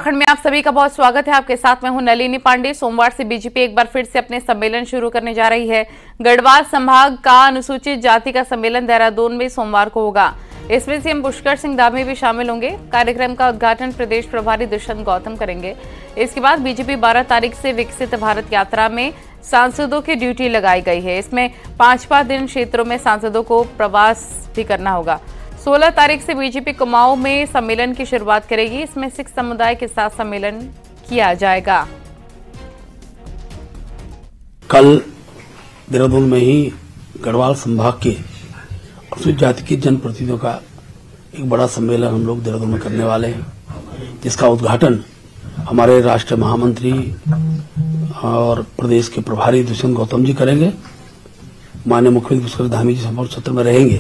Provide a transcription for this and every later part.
उत्तराखंड में आप सभी का बहुत स्वागत है। आपके साथ मैं हूं नलिनी पांडे। सोमवार से बीजेपी एक बार फिर से अपने सम्मेलन शुरू करने जा रही है। गढ़वाल संभाग का अनुसूचित जाति का सम्मेलन देहरादून में सोमवार को होगा। इसमें सीएम पुष्कर सिंह धामी भी शामिल होंगे। कार्यक्रम का उद्घाटन प्रदेश प्रभारी दुष्यंत गौतम करेंगे। इसके बाद बीजेपी 12 तारीख से विकसित भारत यात्रा में सांसदों की ड्यूटी लगाई गई है। इसमें 5-5 दिन क्षेत्रों में सांसदों को प्रवास भी करना होगा। 16 तारीख से बीजेपी कुमाऊं में सम्मेलन की शुरुआत करेगी। इसमें सिख समुदाय के साथ सम्मेलन किया जाएगा। कल देहरादून में ही गढ़वाल संभाग के अनुसूचित जाति की जनप्रतिनिधियों का एक बड़ा सम्मेलन हम लोग देहरादून में करने वाले हैं, जिसका उद्घाटन हमारे राष्ट्रीय महामंत्री और प्रदेश के प्रभारी दुष्यंत गौतम जी करेंगे। माननीय मुख्यमंत्री पुष्कर धामी जी संपर्क सत्र में रहेंगे।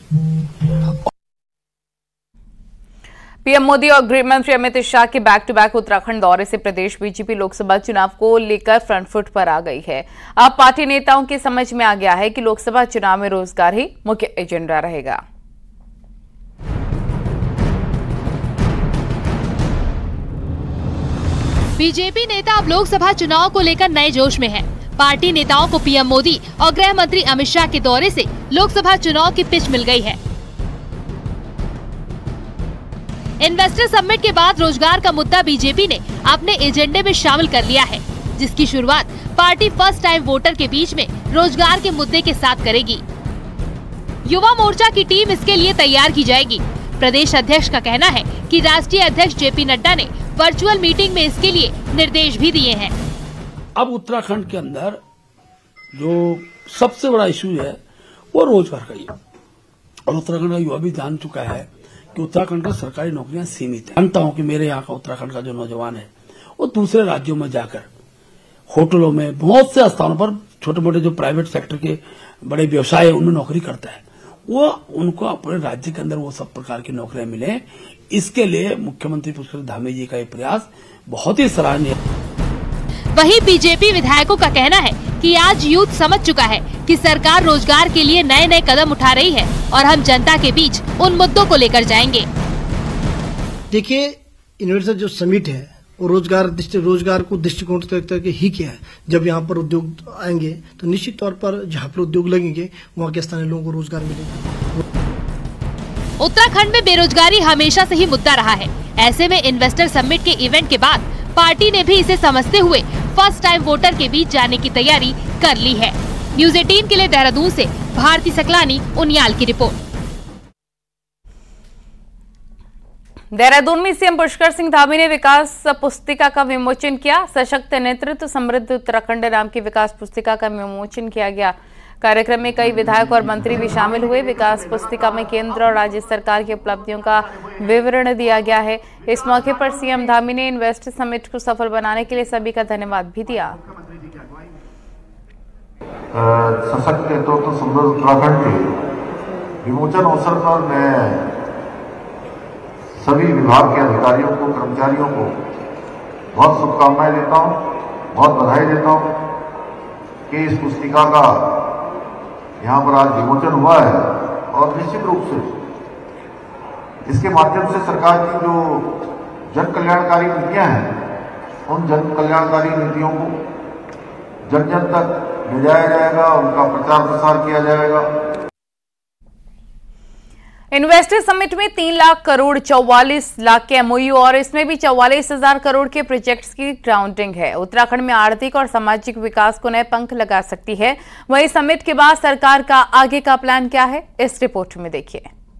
पीएम मोदी और गृह मंत्री अमित शाह के बैक टू बैक उत्तराखंड दौरे से प्रदेश बीजेपी लोकसभा चुनाव को लेकर फ्रंट फुट पर आ गई है। अब पार्टी नेताओं की समझ में आ गया है कि लोकसभा चुनाव में रोजगार ही मुख्य एजेंडा रहेगा। बीजेपी नेता अब लोकसभा चुनाव को लेकर नए जोश में हैं। पार्टी नेताओं को पीएम मोदी और गृह मंत्री अमित शाह के दौरे से लोकसभा चुनाव की पिच मिल गई है। इन्वेस्टर समिट के बाद रोजगार का मुद्दा बीजेपी ने अपने एजेंडे में शामिल कर लिया है, जिसकी शुरुआत पार्टी फर्स्ट टाइम वोटर के बीच में रोजगार के मुद्दे के साथ करेगी। युवा मोर्चा की टीम इसके लिए तैयार की जाएगी। प्रदेश अध्यक्ष का कहना है कि राष्ट्रीय अध्यक्ष जेपी नड्डा ने वर्चुअल मीटिंग में इसके लिए निर्देश भी दिए हैं। अब उत्तराखंड के अंदर जो सबसे बड़ा इश्यू है वो रोजगार का ही है, और उत्तराखंड का युवा भी जान चुका है कि उत्तराखंड की सरकारी नौकरियां सीमित है। जानता हूं कि मेरे यहाँ का उत्तराखंड का जो नौजवान है वो दूसरे राज्यों में जाकर होटलों में बहुत से स्थानों पर छोटे मोटे जो प्राइवेट सेक्टर के बड़े व्यवसाय है उनमें नौकरी करता है। वो उनको अपने राज्य के अंदर वो सब प्रकार की नौकरियां मिले, इसके लिए मुख्यमंत्री पुष्कर धामी जी का ये प्रयास बहुत ही सराहनीय है। वहीं बीजेपी विधायकों का कहना है कि आज यूथ समझ चुका है कि सरकार रोजगार के लिए नए नए कदम उठा रही है और हम जनता के बीच उन मुद्दों को लेकर जाएंगे। देखिए, इन्वेस्टर जो समिट है वो रोजगार को दृष्टिकोण करके ही किया है। जब यहाँ पर उद्योग आएंगे तो निश्चित तौर पर जहाँ पर उद्योग लगेंगे वहाँ के स्थानीय लोगों को रोजगार मिलेगा। उत्तराखंड में बेरोजगारी हमेशा से ही मुद्दा रहा है। ऐसे में इन्वेस्टर समिट के इवेंट के बाद पार्टी ने भी इसे समझते हुए फर्स्ट टाइम वोटर के बीच जाने की तैयारी कर ली है। न्यूज़ 18 के लिए देहरादून से भारती सकलानी उनियाल की रिपोर्ट। देहरादून में सीएम पुष्कर सिंह धामी ने विकास पुस्तिका का विमोचन किया। सशक्त नेतृत्व समृद्ध उत्तराखंड नाम की विकास पुस्तिका का विमोचन किया गया। कार्यक्रम में कई विधायक और मंत्री भी शामिल हुए। विकास पुस्तिका में केंद्र और राज्य सरकार की उपलब्धियों का विवरण दिया गया है। इस मौके पर सीएम धामी ने इन्वेस्टर समिट को सफल बनाने के लिए सभी का धन्यवाद भी दिया। सशक्त नेतृत्व समृद्ध उत्तराखंड के विमोचन अवसर पर मैं सभी विभाग के अधिकारियों को, कर्मचारियों को बहुत शुभकामनाएं देता हूं, बहुत बधाई देता हूं कि इस पुस्तिका का यहाँ पर आज विमोचन हुआ है। और निश्चित रूप से इसके माध्यम से सरकार की जो जन कल्याणकारी नीतियां हैं उन जन कल्याणकारी नीतियों को जन जन तक ले जाया जाएगा, उनका प्रचार प्रसार किया जाएगा। इन्वेस्टर समिट में 3 लाख करोड़ 44 लाख के एमओयू और इसमें भी 44,000 करोड़ के प्रोजेक्ट्स की ग्राउंडिंग है। उत्तराखंड में आर्थिक और सामाजिक विकास को नए पंख लगा सकती है। वहीं समिट के बाद सरकार का आगे का प्लान क्या है, इस रिपोर्ट में देखिए।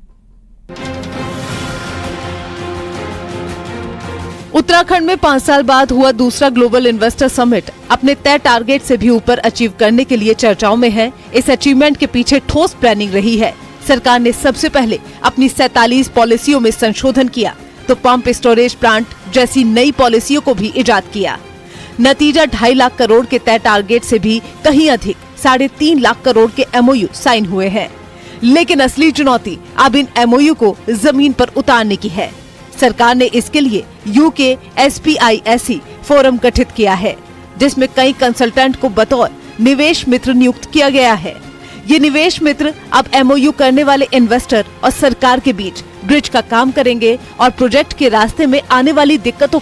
उत्तराखंड में 5 साल बाद हुआ दूसरा ग्लोबल इन्वेस्टर समिट अपने तय टारगेट से भी ऊपर अचीव करने के लिए चर्चाओं में है। इस अचीवमेंट के पीछे ठोस प्लानिंग रही है। सरकार ने सबसे पहले अपनी 47 पॉलिसियों में संशोधन किया तो पंप स्टोरेज प्लांट जैसी नई पॉलिसियों को भी इजाद किया। नतीजा 2.5 लाख करोड़ के तय टारगेट से भी कहीं अधिक 3.5 लाख करोड़ के एमओयू साइन हुए हैं। लेकिन असली चुनौती अब इन एमओयू को जमीन पर उतारने की है। सरकार ने इसके लिए यूके SPISE फोरम गठित किया है, जिसमें कई कंसल्टेंट को बतौर निवेश मित्र नियुक्त किया गया है। ये निवेश मित्र अब एमओयू करने वाले इन्वेस्टर और सरकार के बीच ब्रिज का काम करेंगे और प्रोजेक्ट के रास्ते में आने वाली दिक्कतों को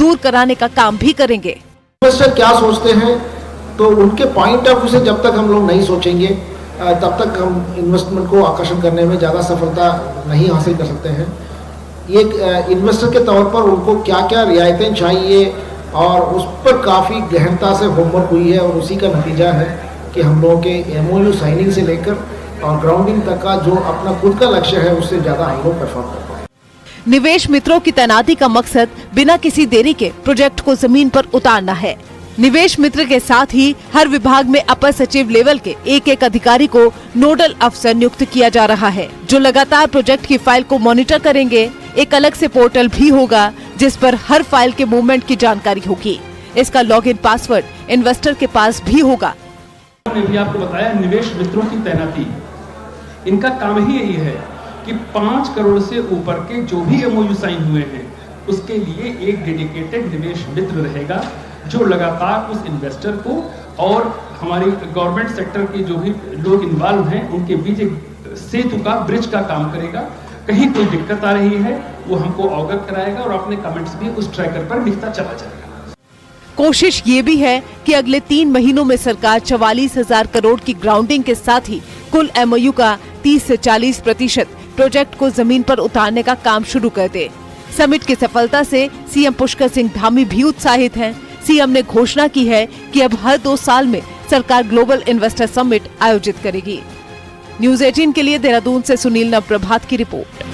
दूर कराने का काम भी करेंगे। इन्वेस्टर क्या सोचते हैं, तो उनके पॉइंट ऑफ व्यू से जब तक हम लोग नहीं सोचेंगे तब तक हम इन्वेस्टमेंट को आकर्षण करने में ज़्यादा सफलता नहीं हासिल कर सकते हैं। एक इन्वेस्टर के तौर पर उनको क्या क्या रियायतें चाहिए और उस पर काफ़ी गहनता से होमवर्क हुई है और उसी का नतीजा है कि हम लोगों के MOU साइनिंग से लेकर और ग्राउंडिंग तक का जो अपना खुद का लक्ष्य है उससे ज़्यादा हम लोग परफॉर्म कर पाए। निवेश मित्रों की तैनाती का मकसद बिना किसी देरी के प्रोजेक्ट को जमीन पर उतारना है। निवेश मित्र के साथ ही हर विभाग में अपर सचिव लेवल के एक अधिकारी को नोडल अफसर नियुक्त किया जा रहा है, जो लगातार प्रोजेक्ट की फाइल को मॉनिटर करेंगे। एक अलग से पोर्टल भी होगा जिस पर हर फाइल के मूवमेंट की जानकारी होगी। इसका लॉगिन पासवर्ड इन्वेस्टर के पास भी होगा। मैंने भी आपको बताया, निवेश मित्रों की तैनाती, इनका काम ही यही है कि 5 करोड़ से ऊपर के जो भी MOU साइन हुए हैं उसके लिए एक डेडिकेटेड निवेश मित्र रहेगा, जो लगातार उस इन्वेस्टर को और हमारी गवर्नमेंट सेक्टर के जो भी लोग इन्वॉल्व हैं उनके बीच एक सेतु का, ब्रिज का काम करेगा। कहीं कोई दिक्कत आ रही है वो हमको अवगत कराएगा और अपने कमेंट्स भी उस ट्रैकर पर लिखता चला जाएगा। कोशिश ये भी है कि अगले 3 महीनों में सरकार 44,000 करोड़ की ग्राउंडिंग के साथ ही कुल MOU का 30 से 40% प्रोजेक्ट को जमीन पर उतारने का काम शुरू कर दे। समिट की सफलता से सीएम पुष्कर सिंह धामी भी उत्साहित हैं। सीएम ने घोषणा की है कि अब हर 2 साल में सरकार ग्लोबल इन्वेस्टर समिट आयोजित करेगी। न्यूज़ 18 के लिए देहरादून से सुनील नवप्रभात की रिपोर्ट।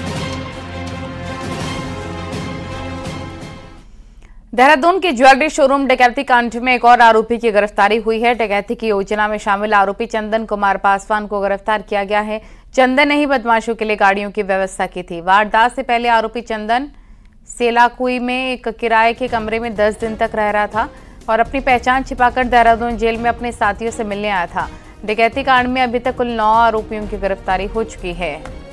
देहरादून के ज्वेलरी शोरूम डकैती कांड में एक और आरोपी की गिरफ्तारी हुई है। डकैती की योजना में शामिल आरोपी चंदन कुमार पासवान को गिरफ्तार किया गया है। चंदन ने ही बदमाशों के लिए गाड़ियों की व्यवस्था की थी। वारदात से पहले आरोपी चंदन सेलाकुई में एक किराए के कमरे में 10 दिन तक रह रहा था और अपनी पहचान छिपाकर देहरादून जेल में अपने साथियों से मिलने आया था। डकैती कांड में अभी तक कुल 9 आरोपियों की गिरफ्तारी हो चुकी है।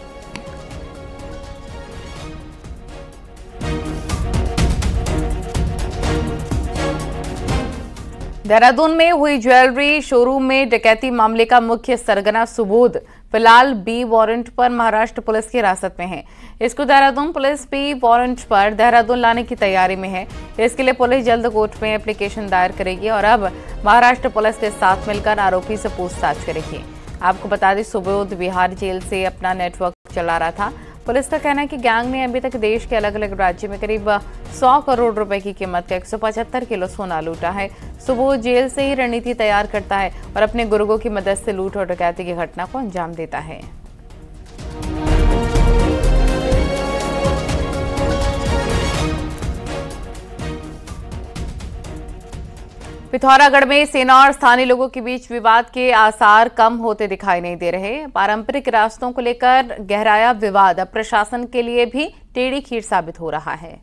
देहरादून में हुई ज्वेलरी शोरूम में डकैती मामले का मुख्य सरगना सुबोध फिलहाल B वारंट पर महाराष्ट्र पुलिस की हिरासत में है। इसको देहरादून पुलिस B वारंट पर देहरादून लाने की तैयारी में है। इसके लिए पुलिस जल्द कोर्ट में एप्लीकेशन दायर करेगी और अब महाराष्ट्र पुलिस के साथ मिलकर आरोपी से पूछताछ करेगी। आपको बता दें, सुबोध बिहार जेल से अपना नेटवर्क चला रहा था। पुलिस का कहना है कि गैंग ने अभी तक देश के अलग अलग राज्य में करीब 100 करोड़ रुपए की कीमत का 175 किलो सोना लूटा है। सुबोध जेल से ही रणनीति तैयार करता है और अपने गुर्गों की मदद से लूट और डकैती की घटना को अंजाम देता है। पिथौरागढ़ में सेना और स्थानीय लोगों के बीच विवाद के आसार कम होते दिखाई नहीं दे रहे। पारंपरिक रास्तों को लेकर गहराया विवाद अब प्रशासन के लिए भी टेढ़ी खीर साबित हो रहा है।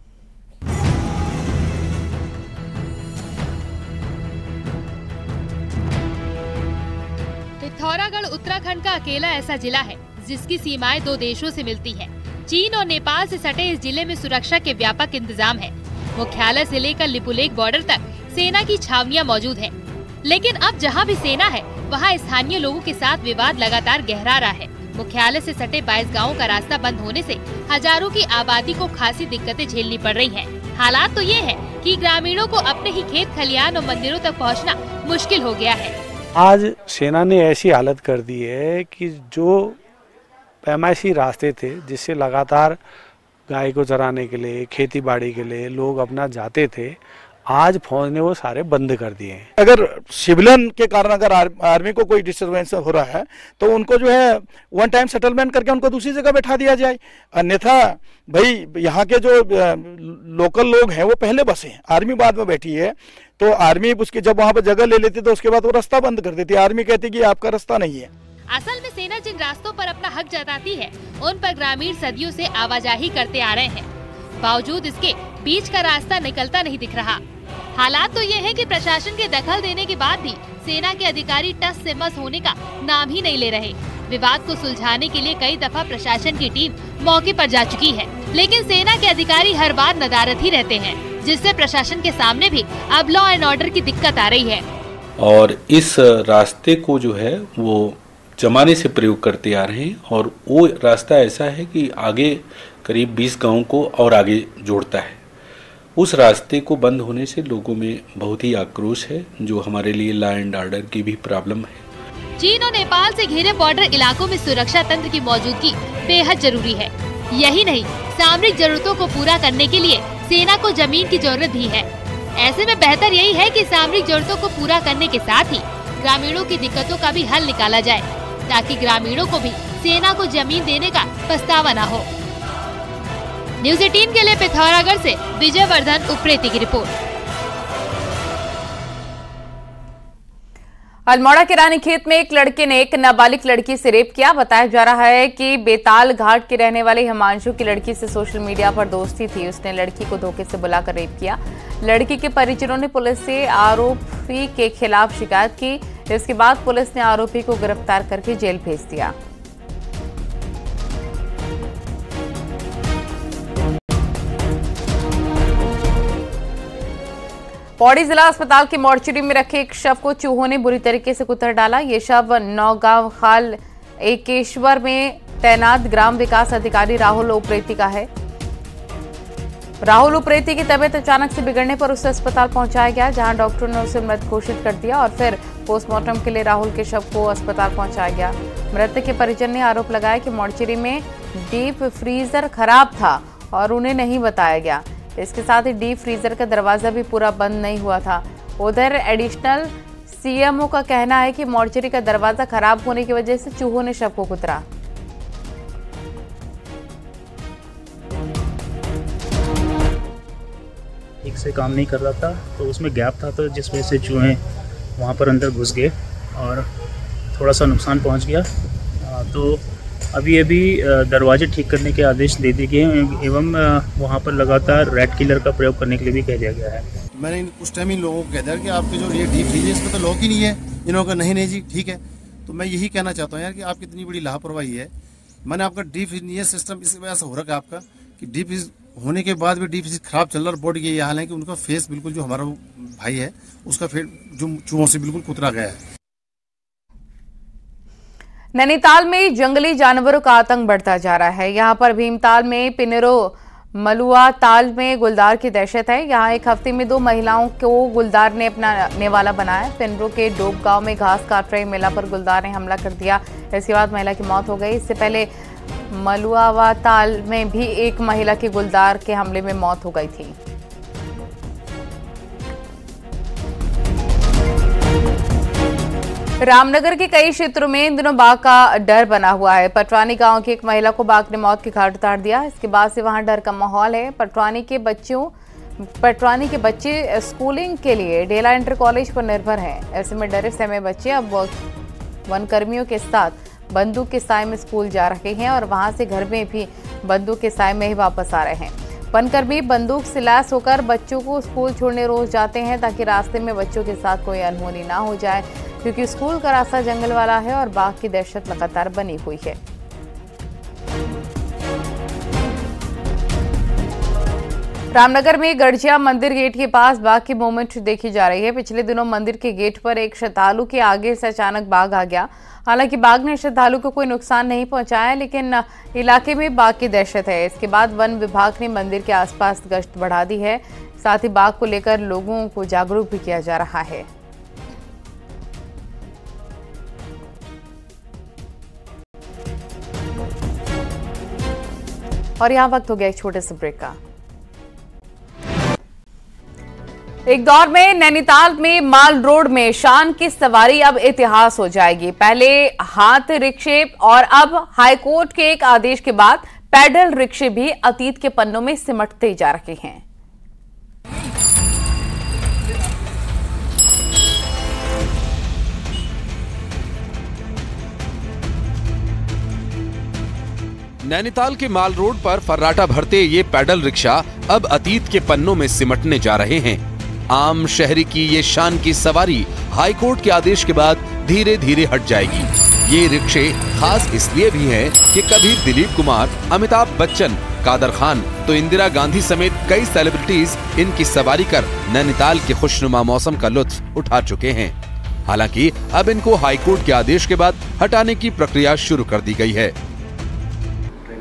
पिथौरागढ़ उत्तराखंड का अकेला ऐसा जिला है जिसकी सीमाएं 2 देशों से मिलती है। चीन और नेपाल से सटे इस जिले में सुरक्षा के व्यापक इंतजाम है। मुख्यालय से लेकर लिपुलेख बॉर्डर तक सेना की छावनियां मौजूद हैं। लेकिन अब जहां भी सेना है वहां स्थानीय लोगों के साथ विवाद लगातार गहरा रहा है। मुख्यालय से सटे 22 गांवों का रास्ता बंद होने से हजारों की आबादी को खासी दिक्कतें झेलनी पड़ रही हैं। हालात तो ये है कि ग्रामीणों को अपने ही खेत खलियान और मंदिरों तक पहुंचना मुश्किल हो गया है। आज सेना ने ऐसी हालत कर दी है कि जो पैमाइशी रास्ते थे जिससे लगातार गाय को चराने के लिए, खेती बाड़ी के लिए लोग अपना जाते थे, आज फौज ने वो सारे बंद कर दिए हैं। अगर सिविलियन के कारण अगर आर्मी को कोई डिस्टर्बेंस हो रहा है तो उनको जो है 1 टाइम सेटलमेंट करके उनको दूसरी जगह बैठा दिया जाए। अन्यथा भाई यहाँ के जो लोकल लोग हैं वो पहले बसे हैं, आर्मी बाद में बैठी है। तो आर्मी उसकी जब वहाँ पर जगह ले लेती तो उसके बाद वो रास्ता बंद कर देती। आर्मी कहती कि आपका रास्ता नहीं है। असल में सेना जिन रास्तों पर अपना हक जताती है उन पर ग्रामीण सदियों से आवाजाही करते आ रहे हैं। बावजूद इसके बीच का रास्ता निकलता नहीं दिख रहा। हालात तो ये है कि प्रशासन के दखल देने के बाद भी सेना के अधिकारी टस से मस होने का नाम ही नहीं ले रहे। विवाद को सुलझाने के लिए कई दफा प्रशासन की टीम मौके पर जा चुकी है, लेकिन सेना के अधिकारी हर बार नदारद ही रहते हैं, जिससे प्रशासन के सामने भी अब लॉ एंड ऑर्डर की दिक्कत आ रही है। और इस रास्ते को जो है वो जमाने से प्रयोग करते आ रहे हैं और वो रास्ता ऐसा है कि आगे करीब 20 गाँव को और आगे जोड़ता है उस रास्ते को बंद होने से लोगों में बहुत ही आक्रोश है, जो हमारे लिए लॉ एंड ऑर्डर की भी प्रॉब्लम है। चीन और नेपाल से घिरे बॉर्डर इलाकों में सुरक्षा तंत्र की मौजूदगी बेहद जरूरी है। यही नहीं, सामरिक जरूरतों को पूरा करने के लिए सेना को जमीन की जरूरत भी है। ऐसे में बेहतर यही है कि सामरिक जरूरतों को पूरा करने के साथ ही ग्रामीणों की दिक्कतों का भी हल निकाला जाए, ताकि ग्रामीणों को भी सेना को जमीन देने का पछतावा न हो। न्यूज़ 18 के लिए पिथौरागढ़ से विजयवर्धन उप्रेती की रिपोर्ट। अल्मोड़ा के रानीखेत में एक लड़के ने एक नाबालिग लड़की से रेप किया। बताया जा रहा है कि बेताल घाट के रहने वाले हिमांशु की लड़की से सोशल मीडिया पर दोस्ती थी। उसने लड़की को धोखे से बुलाकर रेप किया। लड़की के परिजनों ने पुलिस से आरोपी के खिलाफ शिकायत की। इसके बाद पुलिस ने आरोपी को गिरफ्तार करके जेल भेज दिया। पौड़ी जिला अस्पताल के मोर्चरी में रखे एक शव को चूहों ने बुरी तरीके से कुतर डाला। ये शव नौगांव खाल एकेश्वर में तैनात ग्राम विकास अधिकारी राहुल उप्रेती का है। राहुल उप्रेती की तबीयत अचानक से बिगड़ने पर उसे अस्पताल पहुंचाया गया, जहां डॉक्टरों ने उसे मृत घोषित कर दिया और फिर पोस्टमार्टम के लिए राहुल के शव को अस्पताल पहुंचाया गया। मृतक के परिजन ने आरोप लगाया कि मोर्चरी में डीप फ्रीजर खराब था और उन्हें नहीं बताया गया। इसके साथ ही डीप फ्रीजर का दरवाजा भी पूरा बंद नहीं हुआ था। उधर एडिशनल सीएमओ का कहना है कि मोर्चरी का दरवाजा खराब होने की वजह से चूहों ने शव को कुतरा। ठीक से काम नहीं कर रहा था, तो उसमें गैप था, तो जिस वजह से चूहे वहाँ पर अंदर घुस गए और थोड़ा सा नुकसान पहुँच गया। तो अभी दरवाजे ठीक करने के आदेश दे दिए गए एवं वहाँ पर लगातार रैट किलर का प्रयोग करने के लिए भी कह दिया गया है। मैंने उस टाइम इन लोगों को कह दिया कि आपके जो ये डीप फ्रीज है इसमें तो लॉक ही नहीं है। इन्होंने कहा नहीं जी ठीक है। तो मैं यही कहना चाहता हूँ यार कि आपकी इतनी बड़ी लापरवाही है। मैंने आपका डीप फ्रीज ये सिस्टम इस वजह से हो रखा है आपका कि डीप फ्रीज होने के बाद भी डीप फ्रीज खराब चल रहा है। बोर्ड ये हाल है कि उनका फेस बिल्कुल जो हमारा भाई है उसका फेस जो चूहों से बिल्कुल कुतरा गया है। नैनीताल में जंगली जानवरों का आतंक बढ़ता जा रहा है। यहां पर भीमताल में पिनेरो मलुआ ताल में गुलदार की दहशत है। यहां एक हफ्ते में 2 महिलाओं को गुलदार ने अपना नेवाला बनाया। पिनरो के डोब गांव में घास काट रही महिला पर गुलदार ने हमला कर दिया। इसके बाद महिला की मौत हो गई। इससे पहले मलुआ ताल में भी एक महिला की गुलदार के हमले में मौत हो गई थी। रामनगर के कई क्षेत्रों में इन दिनों बाघ का डर बना हुआ है। पटवानी गांव की एक महिला को बाघ ने मौत के घाट उतार दिया। इसके बाद से वहां डर का माहौल है। पटवानी के बच्चे स्कूलिंग के लिए डेला इंटर कॉलेज पर निर्भर हैं। ऐसे में डरे सहमे बच्चे अब वन कर्मियों के साथ बंदूक के साए में स्कूल जा रहे हैं और वहां से घर में भी बंदूक के साए में ही वापस आ रहे हैं। वनकर्मी बंदूक से लैस होकर बच्चों को स्कूल छोड़ने रोज जाते हैं, ताकि रास्ते में बच्चों के साथ कोई अनहोनी ना हो जाए, क्योंकि स्कूल का रास्ता जंगल वाला है और बाघ की दहशत लगातार बनी हुई है। रामनगर में गड़जिया मंदिर गेट के पास बाघ की मूवमेंट देखी जा रही है। पिछले दिनों मंदिर के गेट पर एक श्रद्धालु के आगे से अचानक बाघ आ गया। हालांकि बाघ ने श्रद्धालु को कोई नुकसान नहीं पहुंचाया, लेकिन इलाके में बाघ की दहशत है। इसके बाद वन विभाग ने मंदिर के आसपास गश्त बढ़ा दी है। साथ ही बाघ को लेकर लोगों को जागरूक भी किया जा रहा है। और यहाँ वक्त हो गया एक छोटे से ब्रेक का। एक दौर में नैनीताल में माल रोड में शान की सवारी अब इतिहास हो जाएगी। पहले हाथ रिक्शे और अब हाईकोर्ट के एक आदेश के बाद पैडल रिक्शे भी अतीत के पन्नों में सिमटते जा रहे हैं। नैनीताल के माल रोड पर फर्राटा भरते ये पैडल रिक्शा अब अतीत के पन्नों में सिमटने जा रहे हैं। आम शहरी की ये शान की सवारी हाईकोर्ट के आदेश के बाद धीरे धीरे हट जाएगी। ये रिक्शे खास इसलिए भी हैं कि कभी दिलीप कुमार, अमिताभ बच्चन, कादर खान तो इंदिरा गांधी समेत कई सेलिब्रिटीज इनकी सवारी कर नैनीताल के खुशनुमा मौसम का लुत्फ उठा चुके हैं। हालांकि अब इनको हाईकोर्ट के आदेश के बाद हटाने की प्रक्रिया शुरू कर दी गई है।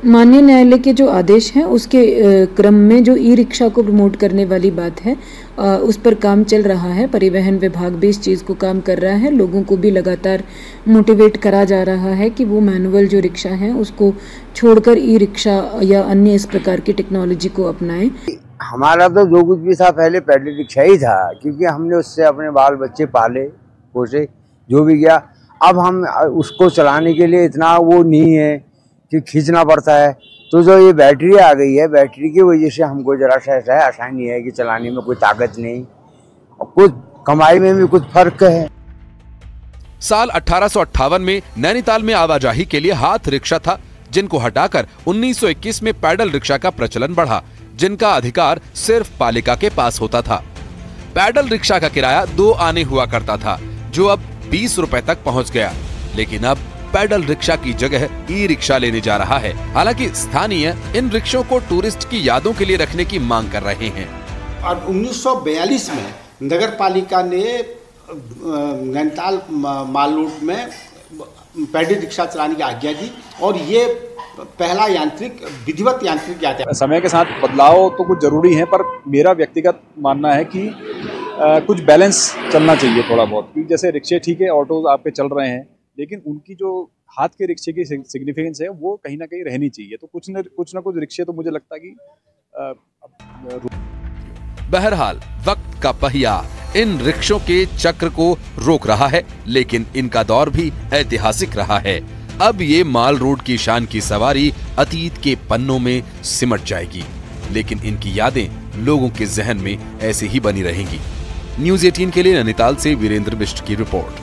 माननीय न्यायालय के जो आदेश हैं उसके क्रम में जो ई रिक्शा को प्रमोट करने वाली बात है उस पर काम चल रहा है। परिवहन विभाग भी इस चीज़ को काम कर रहा है। लोगों को भी लगातार मोटिवेट करा जा रहा है कि वो मैनुअल जो रिक्शा हैं उसको छोड़कर ई रिक्शा या अन्य इस प्रकार की टेक्नोलॉजी को अपनाएं। हमारा तो जो कुछ भी था पहले पैडल रिक्शा ही था, क्योंकि हमने उससे अपने बाल बच्चे पाले पोसे जो भी गया। अब हम उसको चलाने के लिए इतना वो नहीं है कि खींचना पड़ता है। तो जो ये बैटरी आ गई है, बैटरी की वजह से हमको जरा सा ऐसा है आसानी है कि चलाने में कोई ताकत नहीं और कुछ कमाई में भी कुछ फर्क है। साल 1858 में नैनीताल में आवाजाही के लिए हाथ रिक्शा था, जिनको हटाकर 1921 में पैडल रिक्शा का प्रचलन बढ़ा, जिनका अधिकार सिर्फ पालिका के पास होता था। पैडल रिक्शा का किराया 2 आने हुआ करता था, जो अब 20 रुपए तक पहुंच गया। लेकिन अब पैडल रिक्शा की जगह ई रिक्शा लेने जा रहा है। हालांकि स्थानीय इन रिक्शों को टूरिस्ट की यादों के लिए रखने की मांग कर रहे हैं। और 1942 में नगर पालिका ने नैनीताल माल रोड में पैडल रिक्शा चलाने की आज्ञा दी और ये पहला विधिवत यांत्रिक यातायात। समय के साथ बदलाव तो कुछ जरूरी है, पर मेरा व्यक्तिगत मानना है कि कुछ बैलेंस चलना चाहिए थोड़ा बहुत। क्योंकि जैसे रिक्शे ठीक है, ऑटोज आपके चल रहे हैं, लेकिन उनकी जो हाथ के रिक्शे की सिग्निफिकेंस है वो कहीं ना कहीं रहनी चाहिए। तो कुछ ना कुछ रिक्शे तो मुझे लगता है कि बहरहाल वक्त का पहिया इन रिक्शों के चक्र को रोक रहा है, लेकिन इनका दौर भी ऐतिहासिक रहा है। अब ये माल रोड की शान की सवारी अतीत के पन्नों में सिमट जाएगी, लेकिन इनकी यादें लोगों के जहन में ऐसे ही बनी रहेंगी। न्यूज़ 18 के लिए नैनीताल से वीरेंद्र बिष्ट की रिपोर्ट।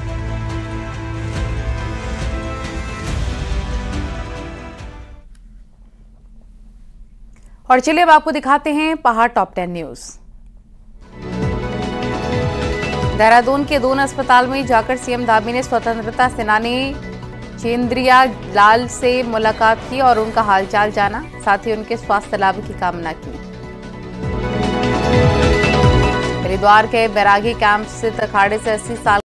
और चलिए अब आपको दिखाते हैं पहाड़ टॉप 10 न्यूज। देहरादून के दून अस्पताल में जाकर सीएम धामी ने स्वतंत्रता सेनानी चेंद्रिया लाल से मुलाकात की और उनका हालचाल जाना, साथ ही उनके स्वास्थ्य लाभ की कामना की। हरिद्वार के बैरागी कैंप स्थित अखाड़े से 80 साल